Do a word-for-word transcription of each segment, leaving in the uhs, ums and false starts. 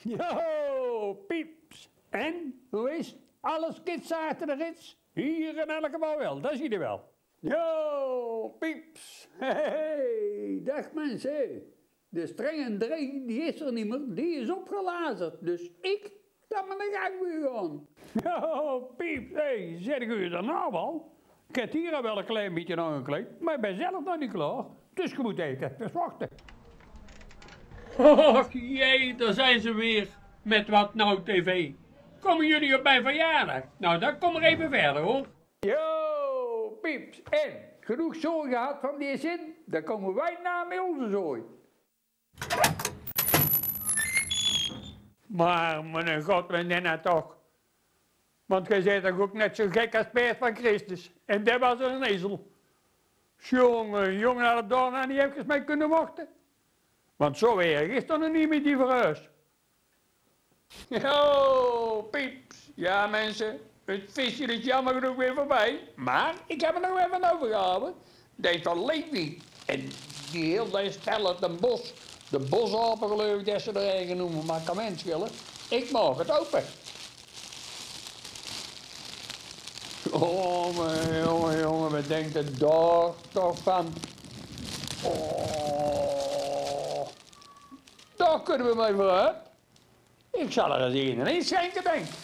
Yo, pieps. En, hoe is het? Alles kids achter de rits? Hier in elk geval wel, dat zie je wel. Yo, pieps. Hey, dag mensen. De strenge drie, die is er niet meer, die is opgelazerd. Dus ik kan met de gang weer gaan. Yo, pieps. Hey, zeg ik u er nou al? Ik heb hier al wel een klein beetje aangekleed, maar ik ben zelf nog niet klaar. Dus je moet even wachten. Och jee, daar zijn ze weer. Met Wat Nou T V. Komen jullie op mijn verjaardag? Nou, dan kom er even verder hoor. Yo, pieps. En, genoeg zooi gehad van die zin? Dan komen wij na met onze zooi. Maar, mijn god, Nena toch. Want jij bent toch ook net zo gek als Peer van Christus. En dat was er een ezel. Jongen, jongen, had het daar nou niet even mee kunnen wachten. Want zo erg is er nog niet met die verhuis. Yo, pieps. Ja mensen, het visje is jammer genoeg weer voorbij. Maar ik heb er nog even overgehouden. Deze van Levi. En die heel deze stellen, de bos. De bosapen geloof ik dat ze er eigen noemen, maar kan mens willen. Ik mag het open. Oh, mijn jongen, jongen, wat denkt het daar toch van? Oh, daar kunnen we mee vooruit. Ik zal er eens een en een schenken, denk ik.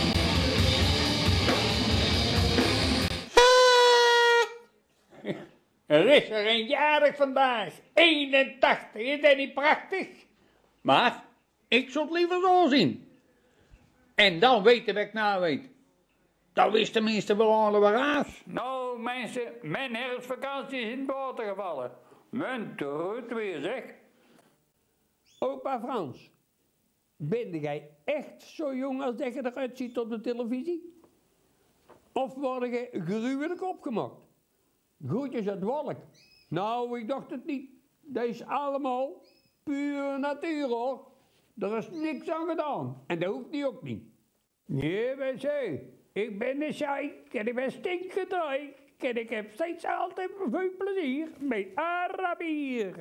Er is er een jarig vandaag, eenentachtig, is dat niet prachtig? Maar ik zou het liever zo zien. En dan weten wat ik nou weet. Dat wist tenminste wel alle waaraf. Nou mensen, mijn herfstvakantie is in het water gevallen. Mijn terug weer zeg. Opa Frans, ben jij echt zo jong als dat je eruit ziet op de televisie? Of word je gruwelijk opgemaakt? Groetjes uit Walk. Nou, ik dacht het niet. Dat is allemaal puur natuur hoor. Er is niks aan gedaan. En dat hoeft niet ook niet. Nee, mensen. Ik ben een saai en ik ben stinkgedraaid. En ik heb steeds altijd veel plezier met Arabier.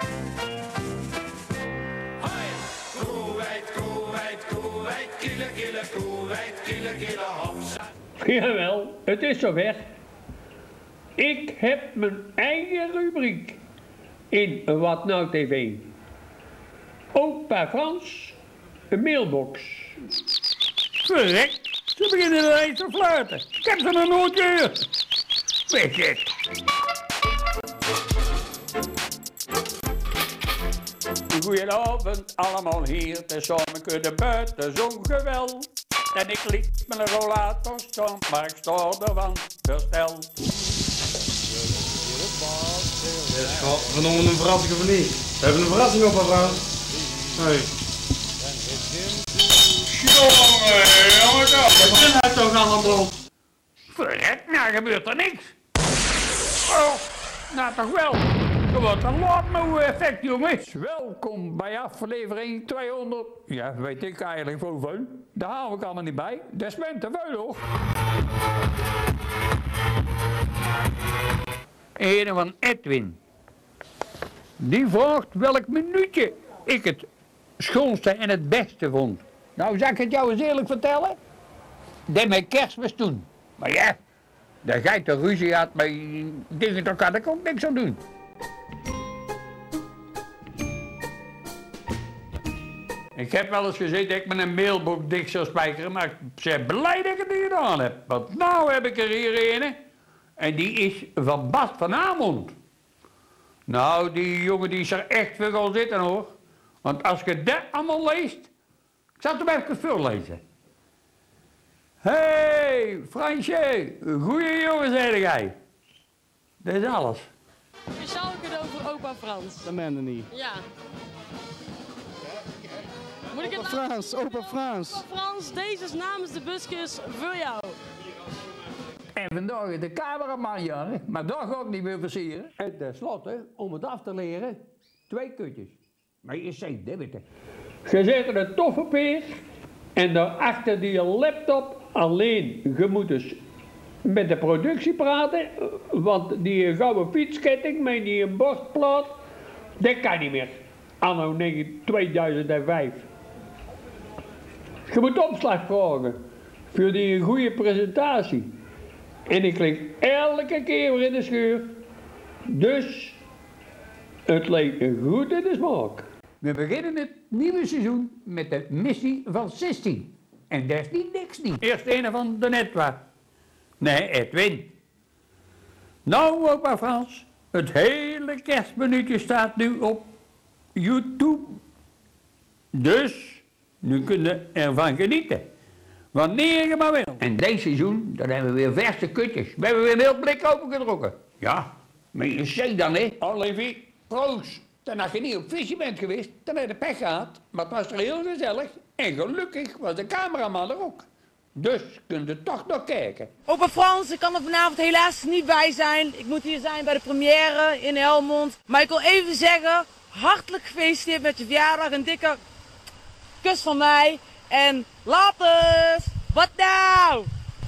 Hoi! Koeweit, koeweit, koeweit, kille, kille, koeweit, kille, kille, hopsa. Jawel, het is zover. Ik heb mijn eigen rubriek in Wat Nou T V. Opa Frans, een mailbox. Verrek, ze beginnen er eens te fluiten. Ik heb ze nog nooit gehoord. Weet je. Goedenavond allemaal hier, tezamen kunnen buiten zo'n geweld. En ik liet mijn rollator staan, maar ik sta ervan versteld. Ja, schat, we noemen een verrassing of niet? We hebben een verrassing op, mevrouw. Hoi. Jongen, jongen toch. Wat is nou toch allemaal? Verrek, nou gebeurt er niks. Oh, nou toch wel. Er wordt een laadmoe-effect, jongens. Welkom bij aflevering tweehonderd. Ja, weet ik eigenlijk hoeveel. Daar hou ik allemaal niet bij. Dat is bent te veel, hoor. Een van Edwin. Die vraagt welk minuutje ik het schoonste en het beste vond. Nou, zal ik het jou eens eerlijk vertellen? Dat met Kerstmis toen. Maar ja, dat jij toch ruzie had met dingen, daar kan ik ook niks aan doen. Ik heb wel eens gezegd dat ik met een mailbox dik zou spijkeren, maar ik ben blij dat ik het niet gedaan heb. Want nou heb ik er hier een. En die is van Bas van Amond. Nou, die jongen die is er echt voor gaan zitten hoor. Want als je dat allemaal leest. Ik zal het hem even voorlezen. Hé, hey, Fransje, goeie jongen zei jij. Dat is alles. Speciaal cadeau voor opa Frans. Dat ben je niet. Ja. Moet ik het Opa nou- Frans, opa Frans. Opa Frans, deze is namens de buskus voor jou. En vandaag is de cameraman jarig, maar dat ga ik niet meer versieren. En tenslotte, om het af te leren, twee kutjes. Maar je zegt, dit weet je. Je zet er een toffe peer en daarachter die laptop alleen. Je moet dus met de productie praten, want die gouden fietsketting met die borstplaat, dat kan niet meer. Anno tweeduizend vijf. Je moet opslag vragen voor die goede presentatie. En ik lig elke keer weer in de scheur. Dus het leek me goed in de smaak. We beginnen het nieuwe seizoen met de missie van zestien. En dat is niet niks niet. Eerst een van de Netwa. Nee, Edwin. Nou, opa Frans, het hele kerstminuutje staat nu op YouTube. Dus, nu kunnen we ervan genieten. Wanneer je maar wil. En dit seizoen, dan hebben we weer verse kutjes. We hebben weer een heel blik opengetrokken. Ja, maar je zee dan, hè. Olivier, proost. Dan als je niet op visje bent geweest, dan heb je pech gehad. Maar het was er heel gezellig. En gelukkig was de cameraman er ook. Dus kunt u toch nog kijken. Opa Frans, ik kan er vanavond helaas niet bij zijn. Ik moet hier zijn bij de première in Helmond. Maar ik wil even zeggen, hartelijk gefeliciteerd met je verjaardag. Een dikke kus van mij. En later! Wat nou?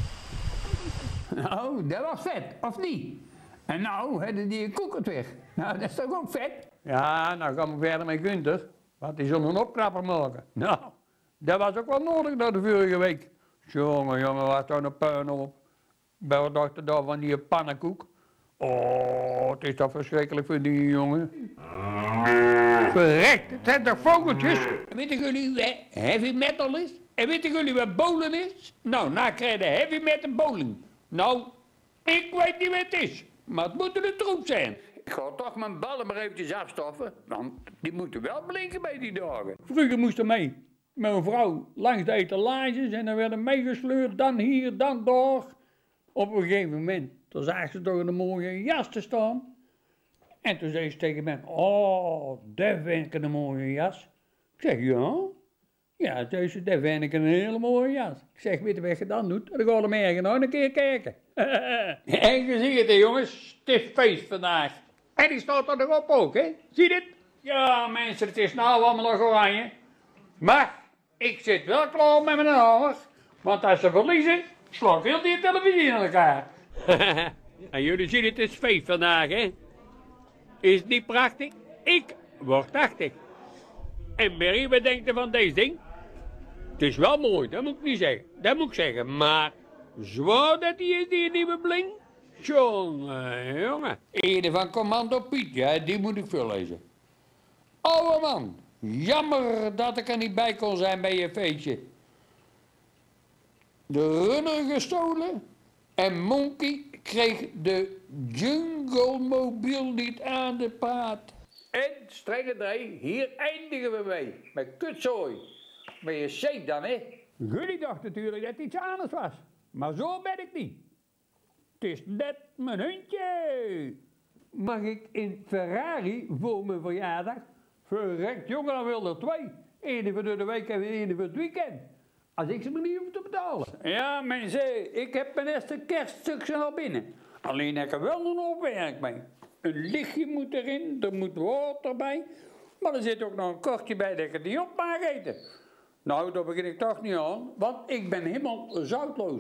Nou, dat was vet, of niet? En nou, hadden die een koekert weg. Nou, dat is toch ook vet? Ja, nou gaan we verder met Gunther. Want die zullen een opknapper maken. Nou, dat was ook wel nodig door de vorige week. Jongen, jongen, wat toch een puin op. Bij wat dachten daar van die pannenkoek. Oh, het is toch verschrikkelijk voor die jongen. Verrekt, het zijn toch vogeltjes? Weten jullie wat heavy metal is? En weten jullie wat bowlen is? Nou, nou krijg je heavy metal bowling. Nou, ik weet niet wat het is. Maar het moet een troep zijn. Ik ga toch mijn ballen maar eventjes afstoffen. Want die moeten wel blinken bij die dagen. Vroeger moesten mee met een vrouw langs de etalages en dan werden meegesleurd, dan hier, dan daar. Op een gegeven moment, toen zag ze toch een mooie jas te staan. En toen zei ze tegen mij, oh, dat vind ik een mooie jas. Ik zeg, ja? Ja, zei ze, dat vind ik een hele mooie jas. Ik zeg, weet je wat je dan doet? Dan gaan we morgen nog een keer kijken. En je ziet het, hè, jongens, het is feest vandaag. En die staat er nog op ook, hè? Zie je het? Ja, mensen, het is nou allemaal nog oranje. Maar ik zit wel klaar met mijn hamer. Want als ze verliezen, slaat heel die televisie in elkaar. En jullie zien het, het is feest vandaag, hè? Is het niet prachtig? Ik word tachtig. En Berry, wat denkt er van deze ding? Het is wel mooi, dat moet ik niet zeggen. Dat moet ik zeggen, maar zwaar dat die is, die nieuwe bling. Jongen, jongen. Ede van Commando Piet, ja, die moet ik voorlezen. Oude man, jammer dat ik er niet bij kon zijn bij je feestje. De runner gestolen en Monkey kreeg de Jungle Mobiel niet aan de praat. En strenge drie, hier eindigen we mee. Met kutzooi. Maar je ziet dan, hè? Jullie dachten natuurlijk dat het iets anders was. Maar zo ben ik niet. Het is net mijn hondje. Mag ik in Ferrari voor mijn verjaardag? Verrekt, jongen, dan wil er twee. Eén voor de week en één voor het weekend. Als ik ze maar niet hoef te betalen. Ja, mensen, ik heb mijn eerste kerststukje al binnen. Alleen heb ik er wel een hoop werk mee. Een lichtje moet erin, er moet water bij. Maar er zit ook nog een kortje bij dat ik het niet op mag eten. Nou, daar begin ik toch niet aan, want ik ben helemaal zoutloos.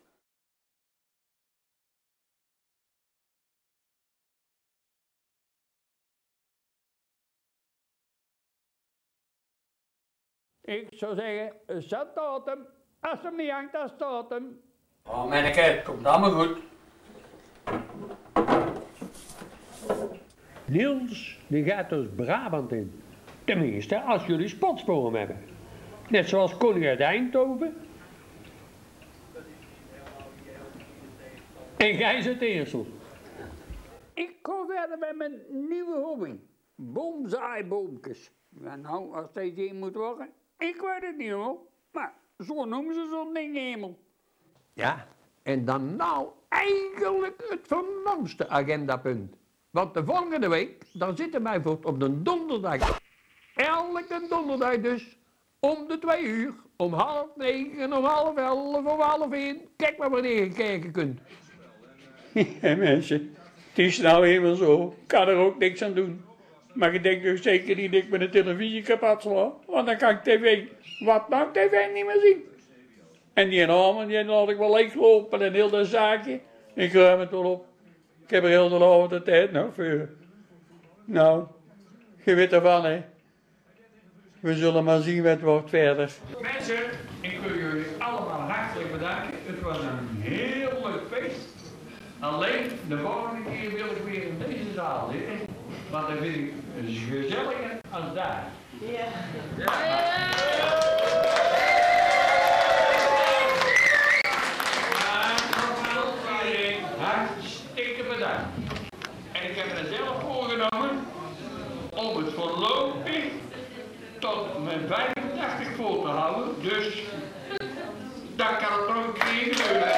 Ik zou zeggen, zet staat hem. Als hem niet hangt, dan staat hem. Oh, manneke, het komt allemaal goed. Niels, die gaat dus Brabant in. Tenminste, als jullie spotsporen hebben. Net zoals Koning uit Eindhoven. En Gijs uit Eersel. Ik ga verder met mijn nieuwe hobby. Boomzaaiboompjes. En nou, als deze een moet worden, ik weet het niet hoor. Maar zo noemen ze zo'n ding helemaal. Ja, en dan nou eigenlijk het voornaamste agendapunt. Want de volgende week, dan zitten wij voor op de donderdag. Elke donderdag dus, om de twee uur, om half negen, om half elf, om half één. Kijk maar wanneer je kijken kunt. Ja mensen, het is nou helemaal zo. Ik kan er ook niks aan doen. Maar ik denk toch zeker niet dat ik met de televisie kapot sla. Want dan kan ik tv, wat nou tv niet meer zien. En die namen, die laat ik wel leeglopen en heel dat zaakje. Ik ruim het wel op. Ik heb er heel de avond de tijd nog voor. Nou, je weet ervan hè. We zullen maar zien wat wordt verder. Mensen, Ik wil jullie allemaal hartelijk bedanken. Het was een heel leuk feest. Alleen de volgende keer wil ik weer in deze zaal zitten. Want dan vind ik het gezelliger als daar. Ja. Hartstikke bedankt. En ik heb er zelf voorgenomen om het voorlopig tot mijn vijfentachtig vol te houden. Dus dat kan het nog een keer gebeuren.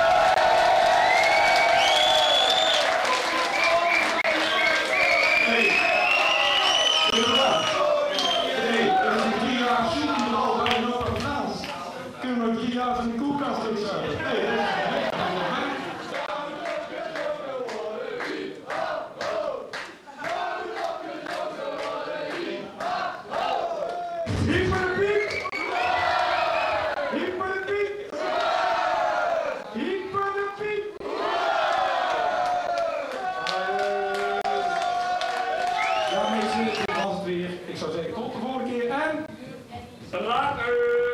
Hey, inderdaad. Hey, dat is drie jaar zoeken al bij Noord Frans. Kunnen we drie jaar van de koelkast opzetten? Hey, dat is Hip voor de piek! Hip voor de piek! Hip voor de piek! Ja, mensen, dit was het weer. Ik zou zeggen tot de volgende keer en... Later!